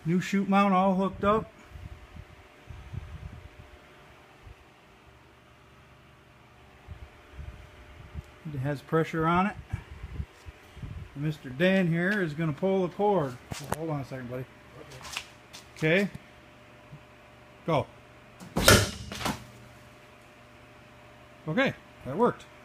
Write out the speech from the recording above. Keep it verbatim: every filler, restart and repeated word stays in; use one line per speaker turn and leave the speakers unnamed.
New chute mount all hooked up. It has pressure on it. Mister Dan here is going to pull the cord. Oh, hold on a second, buddy. Okay. Go. Okay, that worked.